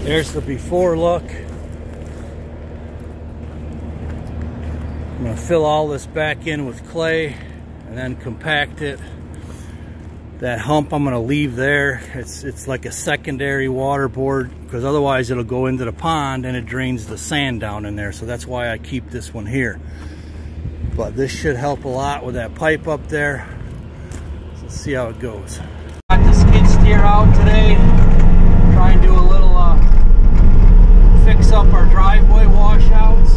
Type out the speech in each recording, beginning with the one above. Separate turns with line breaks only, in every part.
There's the before look. I'm going to fill all this back in with clay and then compact it. That hump I'm going to leave there. It's like a secondary water board, because otherwise it'll go into the pond and it drains the sand down in there. So that's why I keep this one here. But this should help a lot with that pipe up there. So let's see how it goes. Got the skid steer out today. Try and do a little fix up our driveway washouts.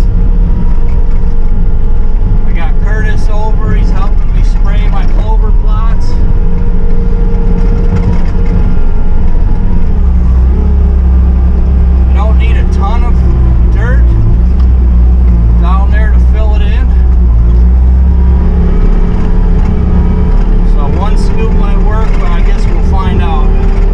I got Curtis over. He's helping me spray my clover plots. You don't need a ton of dirt down there to fill it in. So one scoop might work, but I guess we'll find out.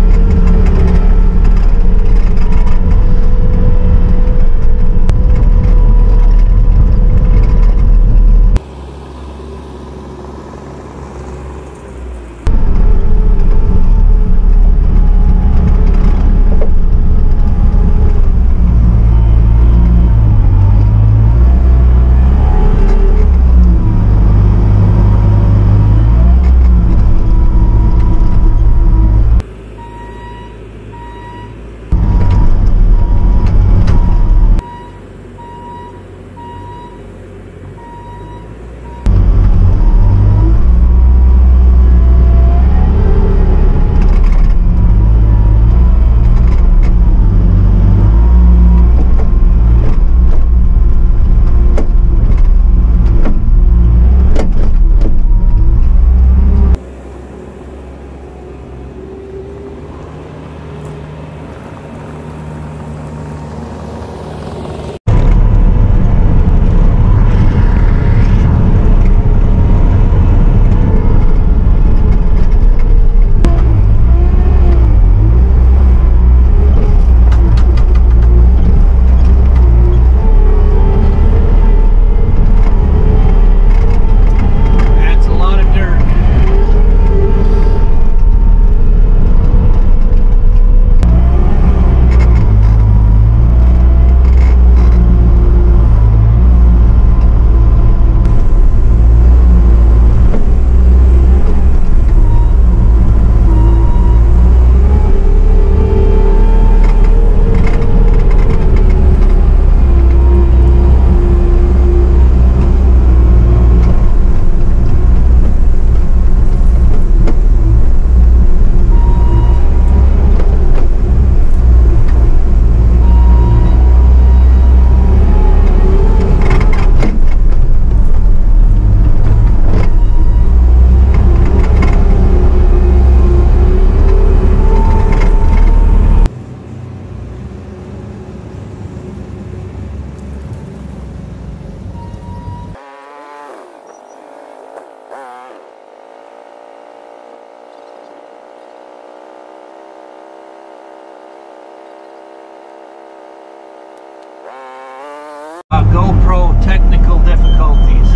GoPro technical difficulties.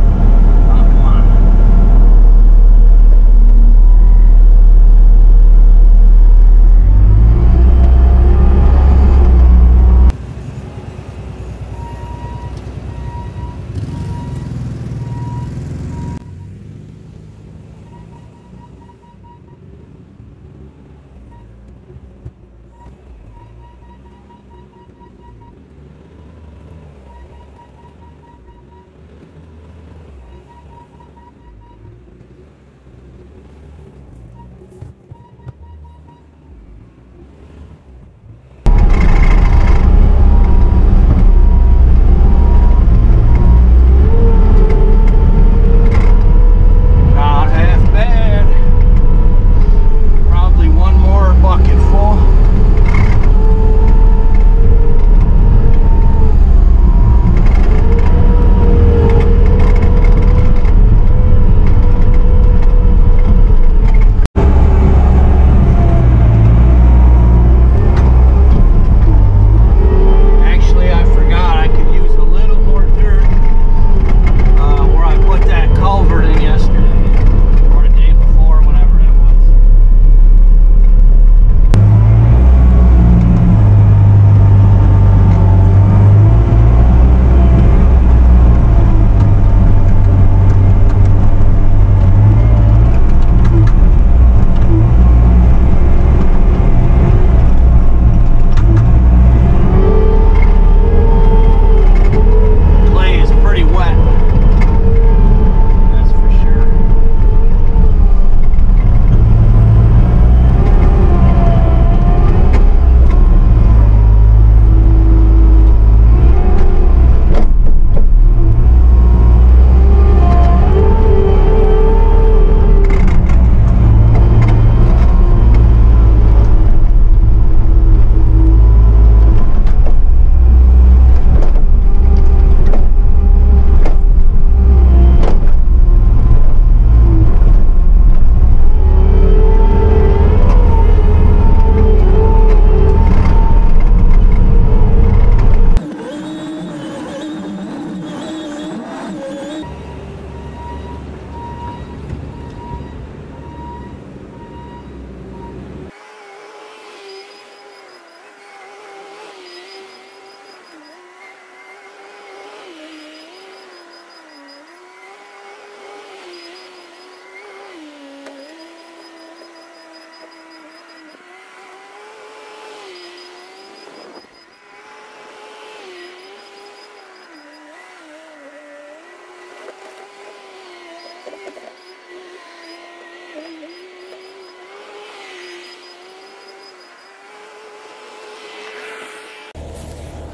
Oh, come on.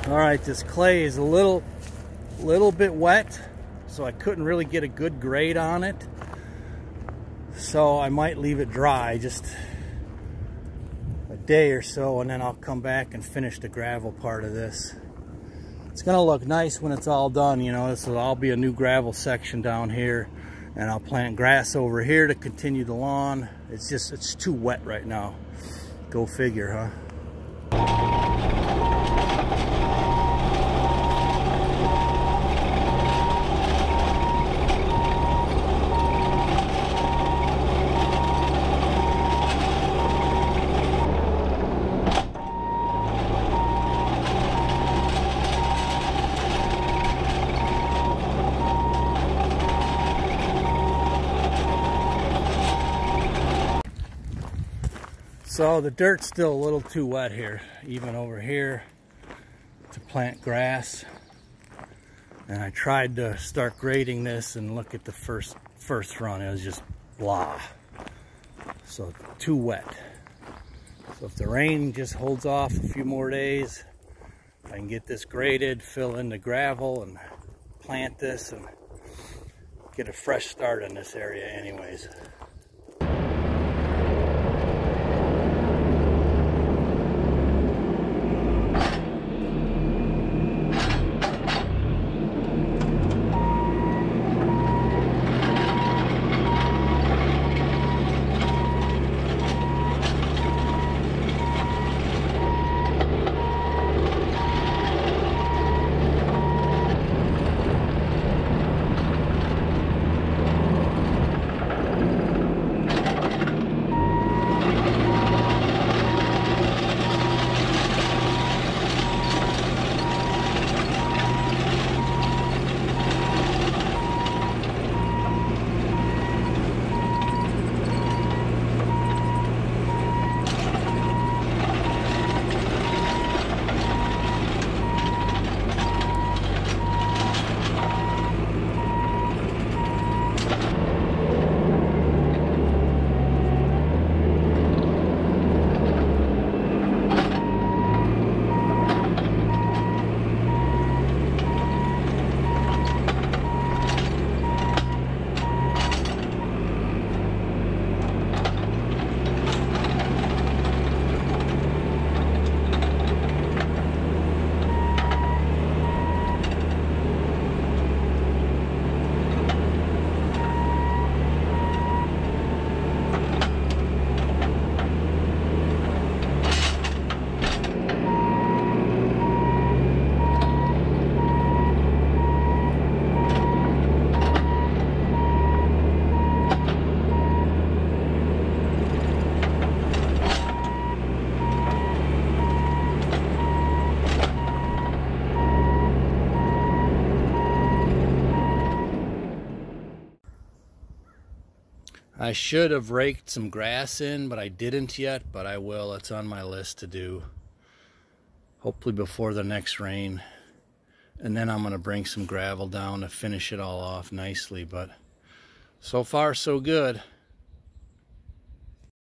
All right, this clay is a little bit wet, so I couldn't really get a good grade on it. So I might leave it dry just a day or so, and then I'll come back and finish the gravel part of this. It's gonna look nice when it's all done, you know. This will all be a new gravel section down here, and I'll plant grass over here to continue the lawn. It's too wet right now. Go figure, huh? So the dirt's still a little too wet here, even over here, to plant grass. And I tried to start grading this and look at the first run. It was just blah. So too wet. So if the rain just holds off a few more days, I can get this graded, fill in the gravel, and plant this and get a fresh start in this area anyways. I should have raked some grass in, but I didn't yet, but I will. It's on my list to do. Hopefully before the next rain. And then I'm going to bring some gravel down to finish it all off nicely, but so far so good.